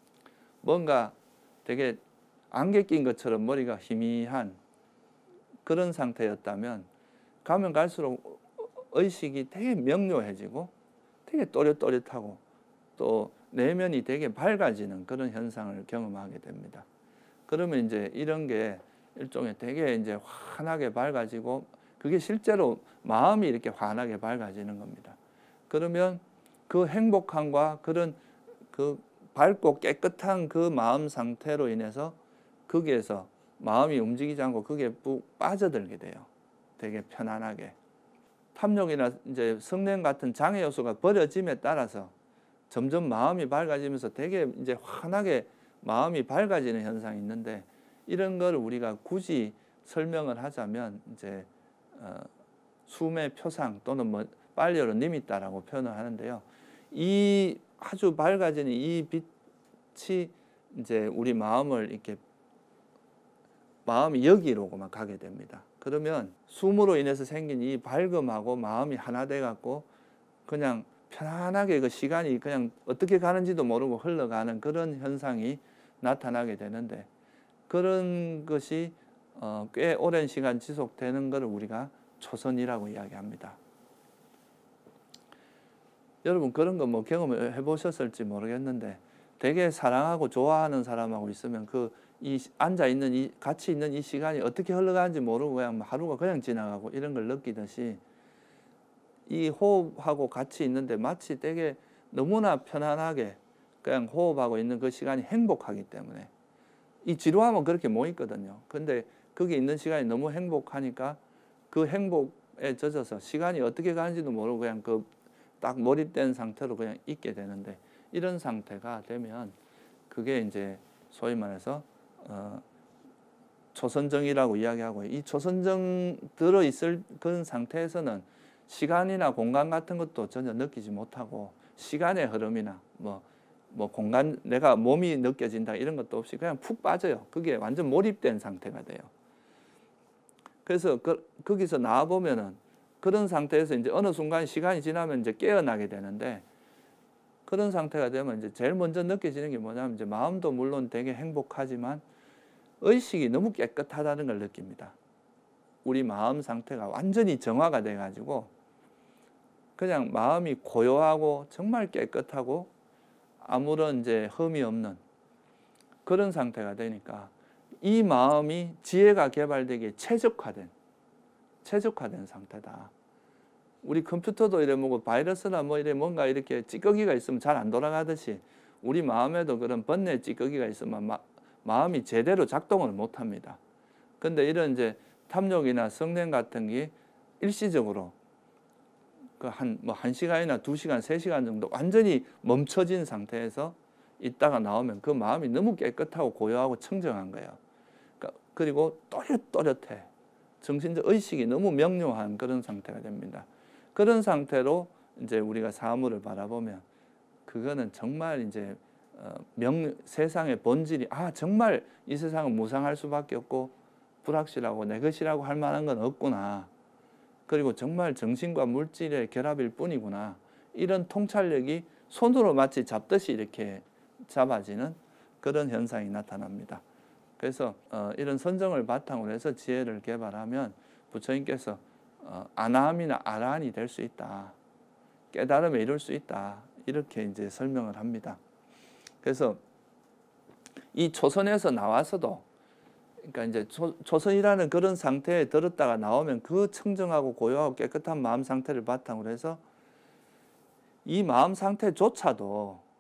Speaker 1: 뭔가 되게 안개 낀 것처럼 머리가 희미한 그런 상태였다면 가면 갈수록 의식이 되게 명료해지고 되게 또렷또렷하고 또 내면이 되게 밝아지는 그런 현상을 경험하게 됩니다. 그러면 이제 이런 게 일종의 되게 이제 환하게 밝아지고, 그게 실제로 마음이 이렇게 환하게 밝아지는 겁니다. 그러면 그 행복함과 그런 그 밝고 깨끗한 그 마음 상태로 인해서 거기에서 마음이 움직이지 않고 거기에 푹 빠져들게 돼요. 되게 편안하게. 탐욕이나 이제 성냄 같은 장애 요소가 버려짐에 따라서 점점 마음이 밝아지면서 되게 이제 환하게 마음이 밝아지는 현상이 있는데, 이런 걸 우리가 굳이 설명을 하자면 이제 어, 숨의 표상 또는 뭐 빨리어로 니미따라고 표현을 하는데요. 이 아주 밝아지는 이 빛이 이제 우리 마음을 이렇게 마음이 여기로만 가게 됩니다. 그러면 숨으로 인해서 생긴 이 밝음하고 마음이 하나 돼 갖고 그냥 편안하게 그 시간이 그냥 어떻게 가는지도 모르고 흘러가는 그런 현상이 나타나게 되는데, 그런 것이 어, 꽤 오랜 시간 지속되는 것을 우리가 초선이라고 이야기합니다. 여러분 그런 거 뭐 경험해 보셨을지 모르겠는데, 되게 사랑하고 좋아하는 사람하고 있으면 그 이 앉아 있는 이 같이 있는 이 시간이 어떻게 흘러가는지 모르고 그냥 하루가 그냥 지나가고 이런 걸 느끼듯이, 이 호흡하고 같이 있는데 마치 되게 너무나 편안하게 그냥 호흡하고 있는 그 시간이 행복하기 때문에, 이 지루하면 그렇게 못 있거든요. 근데 거기 있는 시간이 너무 행복하니까 그 행복에 젖어서 시간이 어떻게 가는지도 모르고 그냥 그 딱 몰입된 상태로 그냥 있게 되는데, 이런 상태가 되면 그게 이제 소위 말해서 어, 초선정이라고 이야기하고, 이 초선정 들어있을 그런 상태에서는 시간이나 공간 같은 것도 전혀 느끼지 못하고, 시간의 흐름이나 뭐, 뭐 공간, 내가 몸이 느껴진다 이런 것도 없이 그냥 푹 빠져요. 그게 완전 몰입된 상태가 돼요. 그래서 그, 거기서 나와보면은 그런 상태에서 이제 어느 순간 시간이 지나면 이제 깨어나게 되는데, 그런 상태가 되면 이제 제일 먼저 느껴지는 게 뭐냐면 이제 마음도 물론 되게 행복하지만 의식이 너무 깨끗하다는 걸 느낍니다. 우리 마음 상태가 완전히 정화가 돼 가지고 그냥 마음이 고요하고 정말 깨끗하고 아무런 이제 흠이 없는 그런 상태가 되니까, 이 마음이 지혜가 개발되기에 최적화된 최적화된 상태다. 우리 컴퓨터도 이래 뭐고 바이러스나 뭐 이래 뭔가 이렇게 찌꺼기가 있으면 잘 안 돌아가듯이 우리 마음에도 그런 번뇌 찌꺼기가 있으면 마, 마음이 제대로 작동을 못 합니다. 근데 이런 이제 탐욕이나 성냄 같은 게 일시적으로 그 한 뭐 한 시간이나 두 시간, 세 시간 정도 완전히 멈춰진 상태에서 있다가 나오면 그 마음이 너무 깨끗하고 고요하고 청정한 거예요. 그러니까 그리고 또렷또렷해. 정신적 의식이 너무 명료한 그런 상태가 됩니다. 그런 상태로 이제 우리가 사물을 바라보면 그거는 정말 이제 명, 세상의 본질이, 아 정말 이 세상은 무상할 수밖에 없고 불확실하고 내 것이라고 할 만한 건 없구나. 그리고 정말 정신과 물질의 결합일 뿐이구나. 이런 통찰력이 손으로 마치 잡듯이 이렇게 잡아지는 그런 현상이 나타납니다. 그래서 어, 이런 선정을 바탕으로 해서 지혜를 개발하면 부처님께서 어, 아나함이나 아라한이 될 수 있다. 깨달음에 이룰 수 있다. 이렇게 이제 설명을 합니다. 그래서 이 초선에서 나와서도, 그러니까 이제 초, 초선이라는 그런 상태에 들었다가 나오면 그 청정하고 고요하고 깨끗한 마음 상태를 바탕으로 해서 이 마음 상태조차도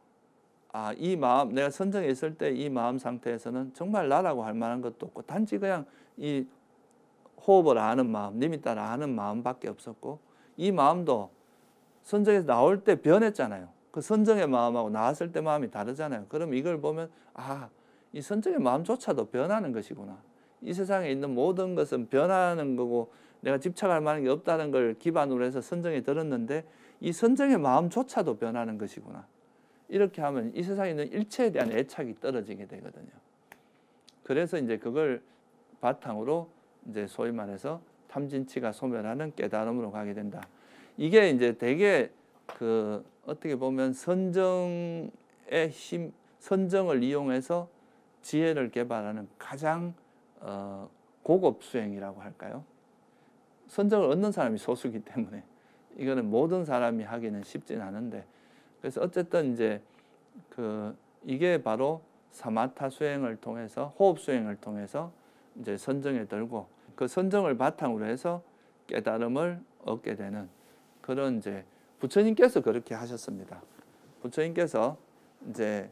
Speaker 1: 아, 이 마음, 내가 선정에 있을 때 이 마음 상태에서는 정말 나라고 할 만한 것도 없고 단지 그냥 이 호흡을 아는 마음, 님이 따라 아는 마음밖에 없었고, 이 마음도 선정에서 나올 때 변했잖아요. 그 선정의 마음하고 나왔을 때 마음이 다르잖아요. 그럼 이걸 보면 아, 이 선정의 마음조차도 변하는 것이구나. 이 세상에 있는 모든 것은 변하는 거고 내가 집착할 만한 게 없다는 걸 기반으로 해서 선정에 들었는데 이 선정의 마음조차도 변하는 것이구나. 이렇게 하면 이 세상에 있는 일체에 대한 애착이 떨어지게 되거든요. 그래서 이제 그걸 바탕으로 이제 소위 말해서 탐진치가 소멸하는 깨달음으로 가게 된다. 이게 이제 되게 그 어떻게 보면 선정의 힘, 선정을 이용해서 지혜를 개발하는 가장 어, 고급 수행이라고 할까요? 선정을 얻는 사람이 소수기 때문에 이거는 모든 사람이 하기는 쉽진 않은데, 그래서 어쨌든 이제 그 이게 바로 사마타 수행을 통해서 호흡 수행을 통해서 이제 선정에 들고 그 선정을 바탕으로 해서 깨달음을 얻게 되는 그런 이제 부처님께서 그렇게 하셨습니다. 부처님께서 이제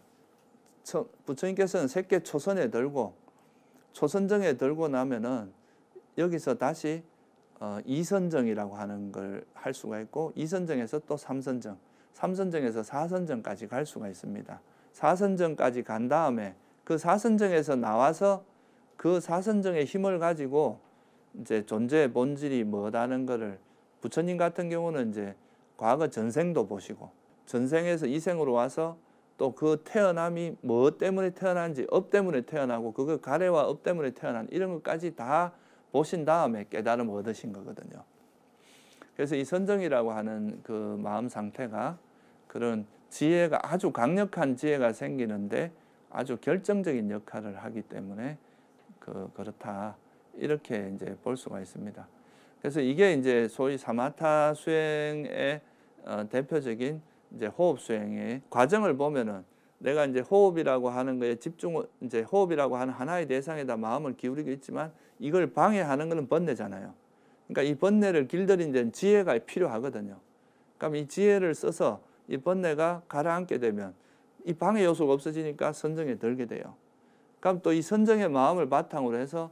Speaker 1: 부처님께서는 세계 초선에 들고 초선정에 들고 나면은 여기서 다시 어, 이선정이라고 하는 걸 할 수가 있고, 이선정에서 또 삼선정, 삼선정에서 사선정까지 갈 수가 있습니다. 사선정까지 간 다음에 그 사선정에서 나와서 그 사선정의 힘을 가지고 이제 존재의 본질이 뭐다는 거를, 부처님 같은 경우는 이제 과거 전생도 보시고 전생에서 이생으로 와서 또 그 태어남이 뭐 때문에 태어난지, 업 때문에 태어나고 그거 가래와 업 때문에 태어난 이런 것까지 다 보신 다음에 깨달음을 얻으신 거거든요. 그래서 이 선정이라고 하는 그 마음 상태가 그런 지혜가 아주 강력한 지혜가 생기는데 아주 결정적인 역할을 하기 때문에 그 그렇다, 이렇게 이제 볼 수가 있습니다. 그래서 이게 이제 소위 사마타 수행의 어, 대표적인 이제 호흡 수행의 과정을 보면은 내가 이제 호흡이라고 하는 거에 집중을, 이제 호흡이라고 하는 하나의 대상에다 마음을 기울이고 있지만 이걸 방해하는 것은 번뇌잖아요. 그러니까 이 번뇌를 길들이는 데는 지혜가 필요하거든요. 그럼 이 지혜를 써서 이 번뇌가 가라앉게 되면 이 방해 요소가 없어지니까 선정에 들게 돼요. 그럼 또 이 선정의 마음을 바탕으로 해서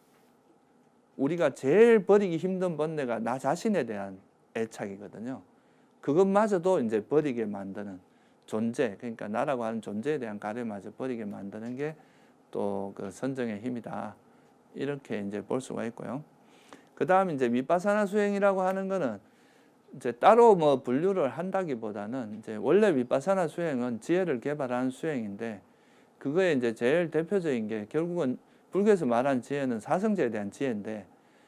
Speaker 1: 우리가 제일 버리기 힘든 번뇌가 나 자신에 대한 애착이거든요. 그것마저도 이제 버리게 만드는 존재, 그러니까 나라고 하는 존재에 대한 가래마저 버리게 만드는 게 또 그 선정의 힘이다, 이렇게 이제 볼 수가 있고요. 그 다음 이제 미파사나 수행이라고 하는 거는 이제 따로 뭐 분류를 한다기보다는 이제 원래 미파사나 수행은 지혜를 개발하는 수행인데, 그거에 이제 제일 대표적인 게 결국은 불교에서 말한 지혜는 사성제에 대한 지혜인데,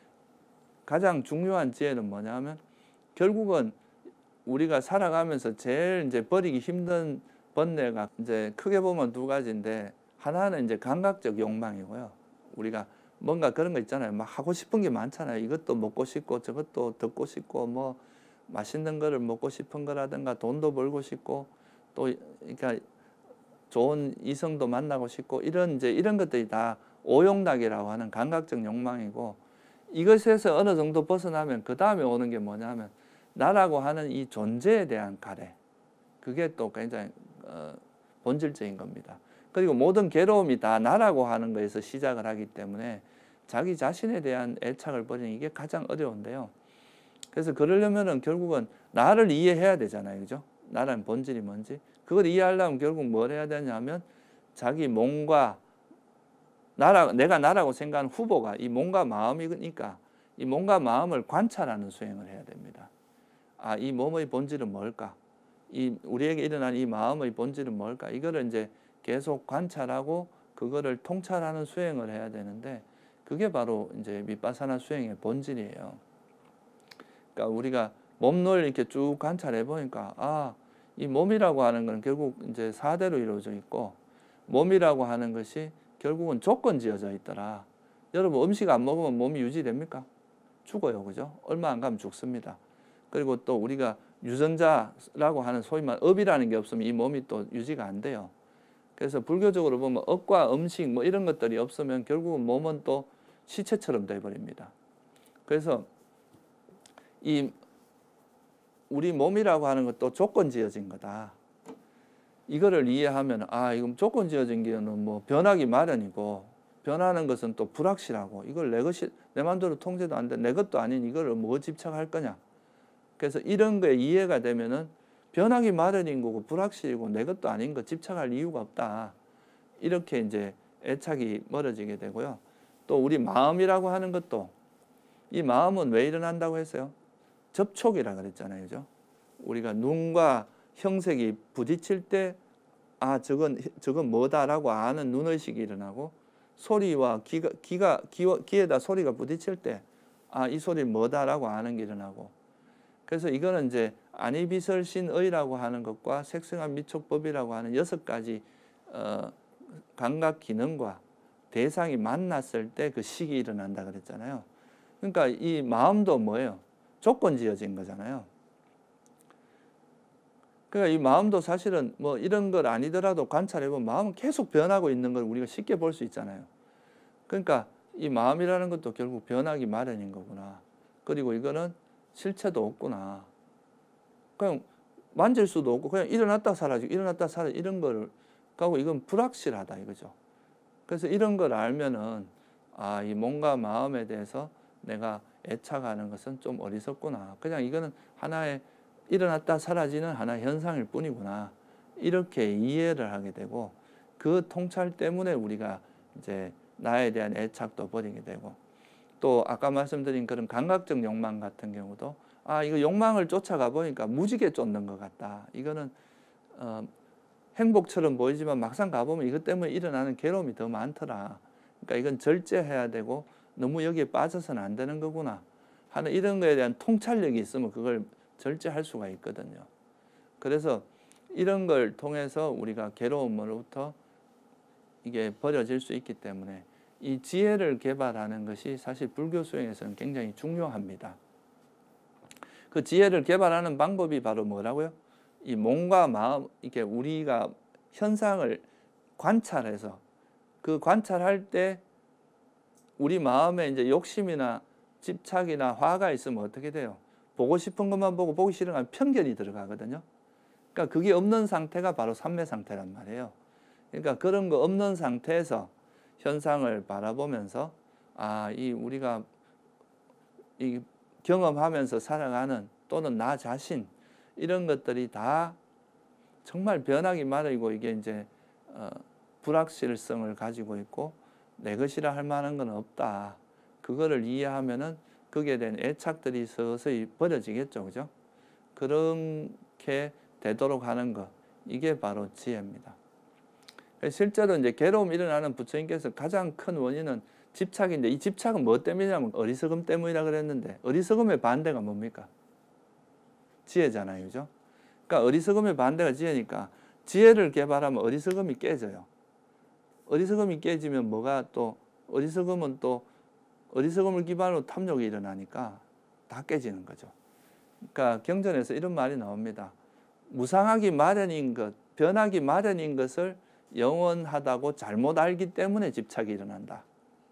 Speaker 1: 가장 중요한 지혜는 뭐냐면 결국은 우리가 살아가면서 제일 이제 버리기 힘든 번뇌가 이제 크게 보면 두 가지인데, 하나는 이제 감각적 욕망이고요. 우리가 뭔가 그런 거 있잖아요. 막 하고 싶은 게 많잖아요. 이것도 먹고 싶고 저것도 듣고 싶고 뭐 맛있는 거를 먹고 싶은 거라든가 돈도 벌고 싶고 또 그러니까 좋은 이성도 만나고 싶고 이런 이제 이런 것들이 다 오욕락이라고 하는 감각적 욕망이고, 이것에서 어느 정도 벗어나면 그 다음에 오는 게 뭐냐면 나라고 하는 이 존재에 대한 가래, 그게 또 굉장히 어, 본질적인 겁니다. 그리고 모든 괴로움이 다 나라고 하는 거에서 시작을 하기 때문에 자기 자신에 대한 애착을 버리는 이게 가장 어려운데요. 그래서 그러려면은 결국은 나를 이해해야 되잖아요, 그죠? 나라는 본질이 뭔지. 그걸 이해하려면 결국 뭘 해야 되냐면 자기 몸과 나라, 내가 나라고 생각하는 후보가 이 몸과 마음이니까 이 몸과 마음을 관찰하는 수행을 해야 됩니다. 아, 이 몸의 본질은 뭘까? 이 우리에게 일어난 이 마음의 본질은 뭘까? 이거를 이제 계속 관찰하고 그거를 통찰하는 수행을 해야 되는데, 그게 바로 이제 미파사나 수행의 본질이에요. 그러니까 우리가 몸을 이렇게 쭉 관찰해 보니까 아, 이 몸이라고 하는 건 결국 이제 사대로 이루어져 있고, 몸이라고 하는 것이 결국은 조건지어져 있더라. 여러분 음식 안 먹으면 몸이 유지됩니까? 죽어요, 그죠? 얼마 안 가면 죽습니다. 그리고 또 우리가 유전자라고 하는 소위 말 업이라는 게 없으면 이 몸이 또 유지가 안 돼요. 그래서 불교적으로 보면 업과 음식 뭐 이런 것들이 없으면 결국은 몸은 또 시체처럼 돼버립니다. 그래서 이 우리 몸이라고 하는 것도 조건 지어진 거다. 이거를 이해하면 아 이건 조건 지어진 게는 뭐 변하기 마련이고 변하는 것은 또 불확실하고 이걸 내 것이 내 마음대로 통제도 안 돼 내 것도 아닌 이거를 뭐 집착할 거냐. 그래서 이런 거에 이해가 되면은 변하기 마련인 거고 불확실이고 내 것도 아닌 거 집착할 이유가 없다. 이렇게 이제 애착이 멀어지게 되고요. 또 우리 마음이라고 하는 것도 이 마음은 왜 일어난다고 했어요? 접촉이라 그랬잖아요. 그죠? 우리가 눈과 형색이 부딪힐 때 아 저건 저건 뭐다라고 아는 눈의식이 일어나고 소리와 귀가 귀가 귀와, 귀에다 소리가 부딪힐 때 아 이 소리 뭐다라고 아는 게 일어나고 그래서 이거는 이제 안이비설신의라고 하는 것과 색성한 미촉법이라고 하는 여섯 가지 어, 감각 기능과 대상이 만났을 때 그 식이 일어난다 그랬잖아요. 그러니까 이 마음도 뭐예요? 조건 지어진 거잖아요. 그러니까 이 마음도 사실은 뭐 이런 걸 아니더라도 관찰해보면 마음은 계속 변하고 있는 걸 우리가 쉽게 볼 수 있잖아요. 그러니까 이 마음이라는 것도 결국 변하기 마련인 거구나. 그리고 이거는 실체도 없구나. 그냥 만질 수도 없고 그냥 일어났다 사라지고 일어났다 사라지고 이런 거를 가고 이건 불확실하다 이거죠. 그래서 이런 걸 알면은 아, 이 몸과 마음에 대해서 내가 애착하는 것은 좀 어리석구나. 그냥 이거는 하나의 일어났다 사라지는 하나의 현상일 뿐이구나. 이렇게 이해를 하게 되고 그 통찰 때문에 우리가 이제 나에 대한 애착도 버리게 되고 또 아까 말씀드린 그런 감각적 욕망 같은 경우도 아 이거 욕망을 쫓아가 보니까 무지개 쫓는 것 같다. 이거는 어, 행복처럼 보이지만 막상 가보면 이것 때문에 일어나는 괴로움이 더 많더라. 그러니까 이건 절제해야 되고 너무 여기에 빠져서는 안 되는 거구나 하는 이런 거에 대한 통찰력이 있으면 그걸 절제할 수가 있거든요. 그래서 이런 걸 통해서 우리가 괴로움으로부터 이게 버려질 수 있기 때문에 이 지혜를 개발하는 것이 사실 불교 수행에서는 굉장히 중요합니다. 그 지혜를 개발하는 방법이 바로 뭐라고요? 이 몸과 마음, 이게 우리가 현상을 관찰해서 그 관찰할 때 우리 마음에 이제 욕심이나 집착이나 화가 있으면 어떻게 돼요? 보고 싶은 것만 보고 보기 싫은 건 편견이 들어가거든요. 그러니까 그게 없는 상태가 바로 삼매 상태란 말이에요. 그러니까 그런 거 없는 상태에서 현상을 바라보면서 아, 이 우리가 이 경험하면서 살아가는 또는 나 자신 이런 것들이 다 정말 변하기 마련이고 이게 이제 어, 불확실성을 가지고 있고 내 것이라 할 만한 건 없다. 그거를 이해하면은 거기에 대한 애착들이 서서히 버려지겠죠, 그죠? 그렇게 되도록 하는 것 이게 바로 지혜입니다. 실제로 이제 괴로움이 일어나는 부처님께서 가장 큰 원인은 집착인데 이 집착은 뭐 때문이냐면 어리석음 때문이라 그랬는데 어리석음의 반대가 뭡니까? 지혜잖아요, 그죠? 그러니까 어리석음의 반대가 지혜니까 지혜를 개발하면 어리석음이 깨져요. 어리석음이 깨지면 뭐가 또 어리석음은 또 어리석음을 기반으로 탐욕이 일어나니까 다 깨지는 거죠. 그러니까 경전에서 이런 말이 나옵니다. 무상하기 마련인 것, 변하기 마련인 것을 영원하다고 잘못 알기 때문에 집착이 일어난다.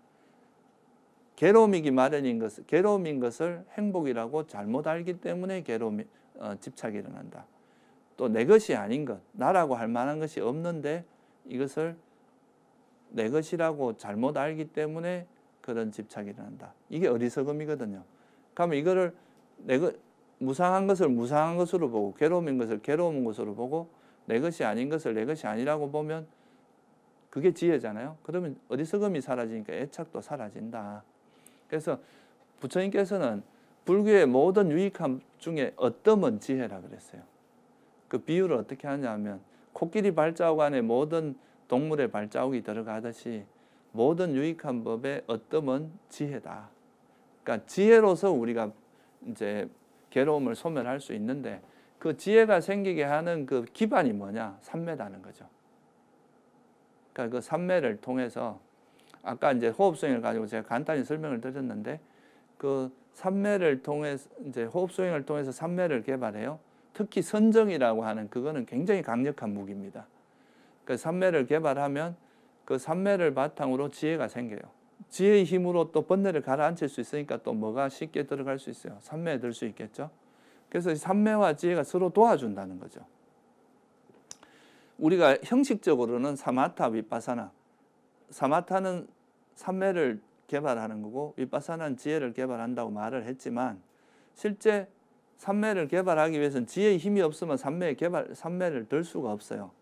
Speaker 1: 괴로움이기 마련인 것을, 괴로움인 것을 행복이라고 잘못 알기 때문에 괴로움이, 어, 집착이 일어난다. 또 내 것이 아닌 것, 나라고 할 만한 것이 없는데 이것을 내 것이라고 잘못 알기 때문에 그런 집착이 일어난다. 이게 어리석음이거든요. 그러면 이거를 내 것, 무상한 것을 무상한 것으로 보고 괴로움인 것을 괴로운 것으로 보고 내 것이 아닌 것을 내 것이 아니라고 보면 그게 지혜잖아요. 그러면 어리석음이 사라지니까 애착도 사라진다. 그래서 부처님께서는 불교의 모든 유익함 중에 어떠면 지혜라 그랬어요. 그 비유를 어떻게 하냐면 코끼리 발자국 안에 모든 동물의 발자국이 들어가듯이 모든 유익한 법의 어떠면 지혜다. 그러니까 지혜로서 우리가 이제 괴로움을 소멸할 수 있는데 그 지혜가 생기게 하는 그 기반이 뭐냐? 삼매다는 거죠. 그러니까 그 삼매를 통해서 아까 이제 호흡수행을 가지고 제가 간단히 설명을 드렸는데 그 삼매를 통해서 이제 호흡수행을 통해서 삼매를 개발해요. 특히 선정이라고 하는 그거는 굉장히 강력한 무기입니다. 그 삼매를 개발하면 그 삼매를 바탕으로 지혜가 생겨요. 지혜의 힘으로 또 번뇌를 가라앉힐 수 있으니까 또 뭐가 쉽게 들어갈 수 있어요. 삼매에 들 수 있겠죠. 그래서 삼매와 지혜가 서로 도와준다는 거죠. 우리가 형식적으로는 사마타, 위파사나, 사마타는 삼매를 개발하는 거고 위파사나는 지혜를 개발한다고 말을 했지만 실제 삼매를 개발하기 위해서는 지혜의 힘이 없으면 삼매의 개발, 삼매를 들 수가 없어요.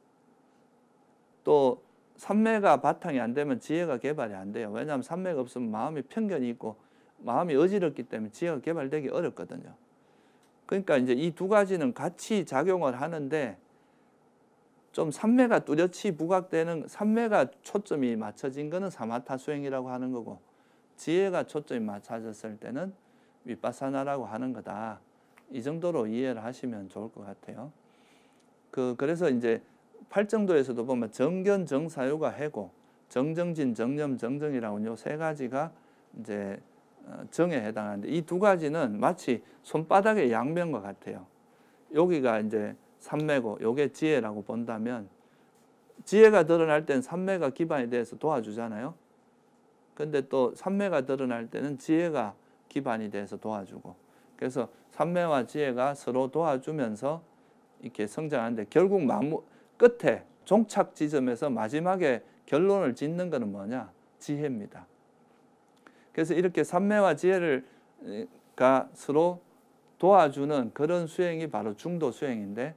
Speaker 1: 또 삼매가 바탕이 안 되면 지혜가 개발이 안 돼요. 왜냐하면 삼매가 없으면 마음이 편견이 있고 마음이 어지럽기 때문에 지혜가 개발되기 어렵거든요. 그러니까 이제 이 두 가지는 같이 작용을 하는데 좀 삼매가 뚜렷이 부각되는, 삼매가 초점이 맞춰진 거는 사마타 수행이라고 하는 거고 지혜가 초점이 맞춰졌을 때는 위파사나라고 하는 거다. 이 정도로 이해를 하시면 좋을 것 같아요. 그 그래서 이제 팔정도에서도 보면 정견, 정사유가 해고, 정정진, 정념, 정정이라고 요 세 가지가 이제 정에 해당하는데 이 두 가지는 마치 손바닥의 양면과 같아요. 여기가 이제 삼매고 요게 지혜라고 본다면 지혜가 드러날 때는 삼매가 기반이 돼서 도와주잖아요. 근데 또 삼매가 드러날 때는 지혜가 기반이 돼서 도와주고, 그래서 삼매와 지혜가 서로 도와주면서 이렇게 성장하는데 결국 마무, 끝에 종착 지점에서 마지막에 결론을 짓는 것은 뭐냐? 지혜입니다. 그래서 이렇게 삼매와 지혜가 서로 도와주는 그런 수행이 바로 중도 수행인데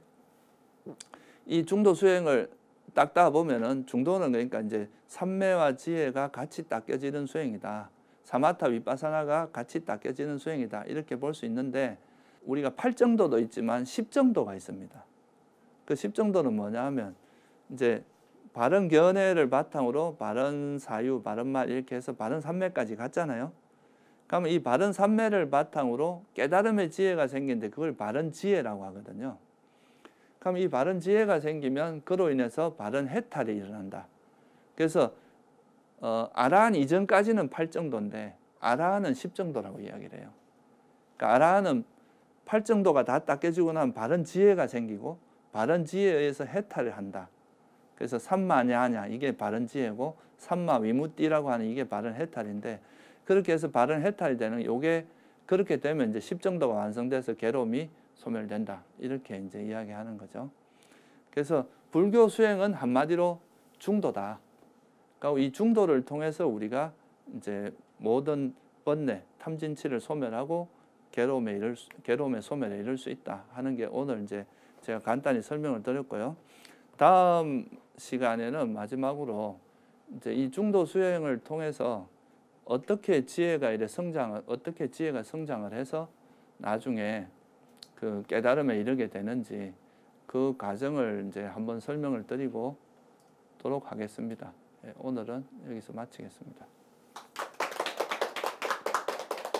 Speaker 1: 이 중도 수행을 닦다 보면은 중도는 그러니까 이제 삼매와 지혜가 같이 닦여지는 수행이다. 사마타 위파사나가 같이 닦여지는 수행이다. 이렇게 볼 수 있는데 우리가 팔정도도 있지만 십정도가 있습니다. 그 십정도는 뭐냐 하면 이제 바른 견해를 바탕으로 바른 사유, 바른 말 이렇게 해서 바른 삼매까지 갔잖아요. 그러면 이 바른 삼매를 바탕으로 깨달음의 지혜가 생기는데 그걸 바른 지혜라고 하거든요. 그럼 이 바른 지혜가 생기면 그로 인해서 바른 해탈이 일어난다. 그래서 어, 아라한 이전까지는 팔정도인데 아라한은 십정도라고 이야기를 해요. 그러니까 아라한은 팔정도가 다 닦여지고 나면 바른 지혜가 생기고 바른 지혜에 의해서 해탈을 한다. 그래서 삼마냐냐 이게 바른 지혜고 삼마 위무띠라고 하는 이게 바른 해탈인데 그렇게 해서 바른 해탈이 되는 요게 그렇게 되면 이제 십정도가 완성돼서 괴로움이 소멸된다. 이렇게 이제 이야기하는 거죠. 그래서 불교 수행은 한마디로 중도다. 그러니까 이 중도를 통해서 우리가 이제 모든 번뇌, 탐진치를 소멸하고 괴로움에 이를 수, 괴로움의 소멸에 이를 수 있다 하는 게 오늘 이제 제가 간단히 설명을 드렸고요. 다음 시간에는 마지막으로 이제 이 중도 수행을 통해서 어떻게 지혜가 이래 성장을 어떻게 지혜가 성장을 해서 나중에 그 깨달음에 이르게 되는지 그 과정을 이제 한번 설명을 드리고 도록 하겠습니다. 오늘은 여기서 마치겠습니다.